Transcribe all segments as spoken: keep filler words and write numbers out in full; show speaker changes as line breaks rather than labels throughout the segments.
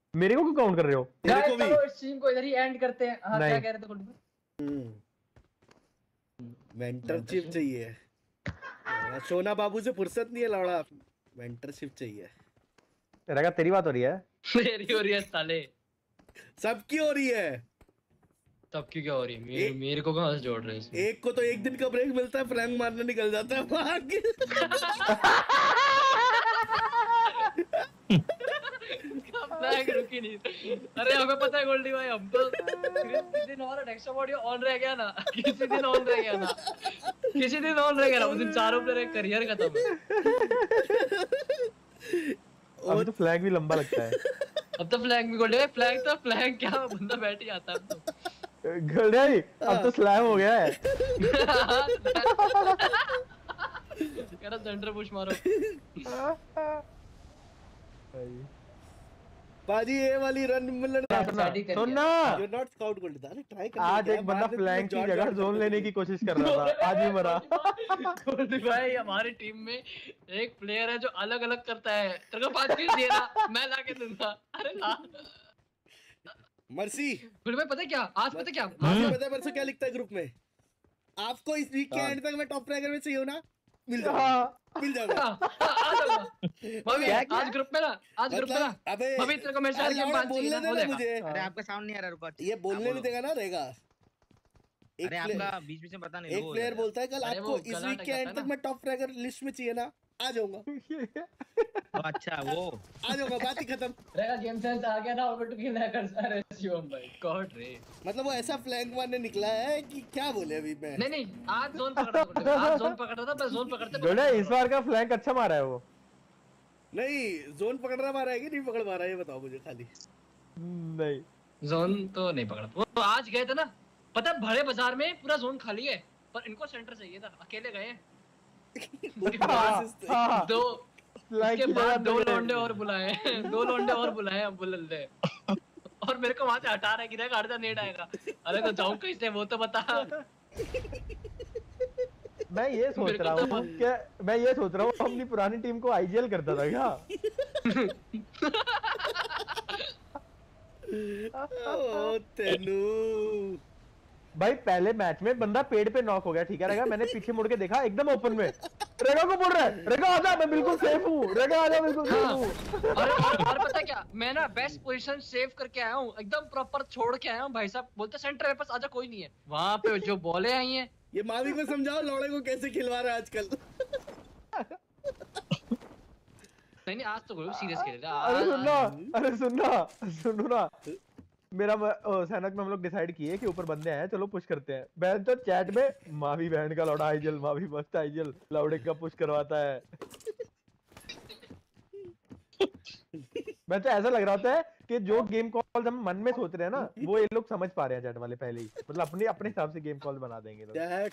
मेरे को क्यों काउंट कर रहे हो?
मेरे को भी। चलो इस सीन को इधर ही एंड करते हैं। हाँ क्या कह रहे थे गुड?
मेंटरशिप चाहिए। सोना बाबू से फुर्सत नहीं है लौड़ा, मेंटरशिप चाहिए।
तेरा तेरी बात हो रही है?
मेरी हो रही है साले,
सबकी हो रही है।
सबकी क्या हो रही है? मेरे, मेरे को कहाँ से जोड़ रहे हैं?
एक को तो एक दिन का ब्रेक मिलता है, फ्लैंक मारने निकल जाता है भाग।
फ्लैंक रुकी नहीं। अरे हमें पता है गोल्डी भाई, हम तो किसी दिन और नेक्स्ट ऑडियो ऑन रह गया ना, किसी दिन ऑन रह गया ना, किसी दिन ऑन रह गया ना, उस दिन चारों प्लेयर करियर खत्म है।
अब तो फ्लैग भी लंबा लगता है।
अब तो फ्लैग भी गोल्डी भाई, फ्लैग तो फ्लैग क्या बंदा बैठ ही आता है अब तो।
गोल्डी भाई अब तो स्लैम हो गया है।
कह रहा सेंटर पुश मारो।
बाजी ये वाली रन मिलन
सुनना,
यू नॉट स्काउट गोल्ड था, ट्राई कर।
आज एक बंदा फ्लैंक की जगह जोन लेने की कोशिश कर रहा था, आज ही मरा।
गोल्डी भाई हमारी टीम में एक प्लेयर है जो अलग अलग करता है। तेरे को पांच किल दिए ना, मैं लाके दूंगा। अरे ला
मर्सी।
गोल्डी भाई पता है क्या आज, पता है क्या
मर्सी पता है परसों क्या लिखता है ग्रुप में? आपको इस वीक के एंड तक मैं टॉप रैंकर में चाहिए ना, मिल जाएगा, मिल जाएगा।
आ जाऊंगा मम्मी आज ग्रुप में ना, आज ग्रुप में ना।
अबे
मम्मी तेरे को मेरे साथ गेम पांच चाहिए ना, बोलेगा
मुझे।
अरे आपका साउंड नहीं आ रहा, रुको।
ये बोलने नहीं देगा ना, रहेगा।
अरे आपका बीच बीच में पता नहीं।
एक प्लेयर बोलता है कल आपको इस वीक के एंड तक मैं टॉप रैंकर लिस्ट में चाहिए ना, आ जाऊंगा।
तो अच्छा वो
आ जाऊंगा, बात ही खत्म।
रहेगा गेम सेंस आ गया ना, और टू किल कर सारे शिवम भाई गॉड रे।
मतलब वो ऐसा फ्लैंक मारने निकला है कि क्या बोले अभी मैं।
नहीं नहीं आज जोन पकड़ा था, आज जोन पकड़ा था, मैं जोन पकड़ते
गोल्डी इस बार का फ्लैंक अच्छा मारा है वो।
नहीं जोन पकड़ रहा मारा है कि नहीं पकड़ मारा है ये बताओ मुझे खाली।
नहीं
जोन तो नहीं पकड़ा। वो तो आज गए थे ना, पता है बड़े बाजार में पूरा जोन खाली है, पर इनको सेंटर चाहिए था, अकेले गए हैं। दो उसके बाद दो लौंडे और बुलाए, दो लौंडे और बुलाए हम बुलंदे। और मेरे को वहां से हटा रहा है कि देख हट जा, नेट आएगा। अरे तो जाऊं कैसे वो तो बता।
मैं ये सोच रहा हूँ क्या, मैं ये सोच रहा हूँ अपनी पुरानी टीम को आईजीएल करता था क्या?
ओ तेनू
भाई पहले मैच में बंदा पेड़ पे नॉक हो गया, ठीक है रेगा, मैंने पीछे मुड़ के देखा एकदम ओपन में रेगा को बोल रहा है, रेगा आजा मैं बिल्कुल सेफ हूँ, रेगा आजा बिल्कुल सेफ हूँ।
और, और, और पता क्या, मैं ना बेस्ट पोजीशन सेव करके आया हूँ, एकदम प्रॉपर छोड़ के आया हूँ। भाई साहब बोलते सेंटर मेरे पास आजा, कोई नहीं है वहां पे, जो बॉलें आई हैं।
ये मावी को समझाओ लौड़े को कैसे खिलवा रहा है आजकल।
नहीं नहीं आज तो कोई सीरियस खेल रहा।
अरे सुनना, अरे सुनना सुनो ना, मेरा सैनक में हम लोग डिसाइड किए कि ऊपर बंदे हैं, चलो पुश करते हैं। बहन तो चैट में मावी बहन का लौड़ा आईजल, मावी मस्त आईजल लौड़े का पुश करवाता है। मैं तो ऐसा लग रहा होता है कि जो गेम कॉल हम मन में सोच रहे हैं ना, वो ये लोग समझ पा रहे हैं चैट वाले पहले ही, मतलब अपने अपने हिसाब से गेम कॉल बना देंगे लोग।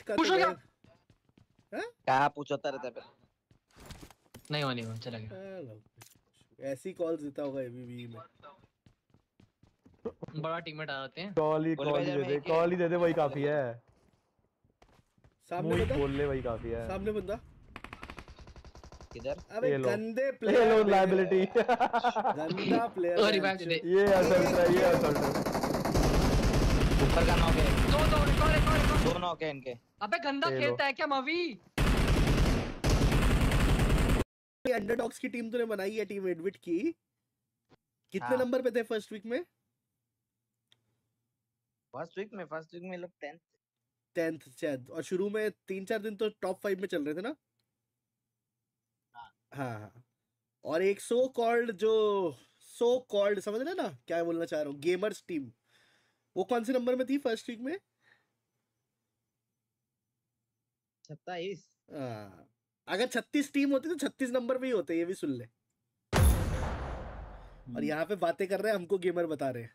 क्या पूछता रहता है?
नहीं हुआ नहीं हुआ, चला गया।
ऐसी कॉल देता होगा एबीबी में।
बड़ा टीममेट आ जाते हैं।
कॉल ही कॉल ही दे दे, कॉल ही दे दे, वही काफी है।
सामने बंदा
बोल ले, वही काफी है।
सामने बंदा
किधर?
अबे गंदे प्लेयर,
ये लो लायबिलिटी।
गंदा प्लेयर।
और रिवाइव दे दे।
ये असल्ट है, ये असल्ट है।
ऊपर का नॉक है,
दो दो रिकॉल रिकॉल
दो नॉक है इनके।
अबे गंदा खेलता है क्या मवी?
अंडरडॉग्स की टीम तूने बनाई है, टीम एडमिट की। कितने
हाँ।
नंबर पे थे फर्स्ट वीक में?
फर्स्ट वीक में फर्स्ट वीक में लोग टेंथ
टेंथ शायद, और शुरू में तीन चार दिन तो टॉप फाइव में चल रहे थे ना।
हाँ
हाँ हाँ। और एक सो कॉल्ड, जो सो कॉल्ड समझ रहे ना क्या बोलना चाह रहा हूँ, गेमर्स टीम, वो कौन से नंबर में थी फर्स्ट वीक में?
सत्ताईस।
हाँ, अगर छत्तीस टीम होती तो छत्तीस नंबर पे ही होते, ये भी सुन ले। और यहाँ पे बातें कर रहे हैं, हमको गेमर बता रहे हैं।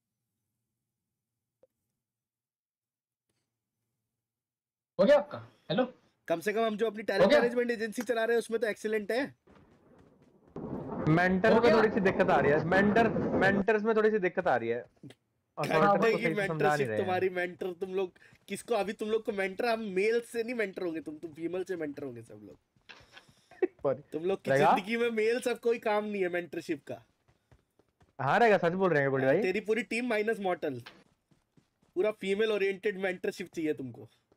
हो गया आपका? हेलो,
कम से कम हम जो अपनी टैलेंट मैनेजमेंट एजेंसी चला रहे हैं उसमें तो एक्सीलेंट है।
मेंटर में थोड़ी सी दिक्कत आ रही है, मेंटर मेंटर्स में थोड़ी सी दिक्कत आ रही है।
मेंटरशिप तुम्हारी, मेंटर तुम लोग किसको, अभी तुम लोग को मेंटर, हम मेल से नहीं मेंटर होंगे, तुम तुम फीमेल से मेंटर होंगे सब लोग। तुम लोग की जिंदगी में मेल सब कोई काम नहीं है मेंटरशिप का।
हारेगा, सच बोल रहे हैं गोल्डी भाई।
तेरी पूरी टीम माइनस मॉर्टल, पूरा फीमेल ओरिएंटेड मेंटरशिप चाहिए तुमको।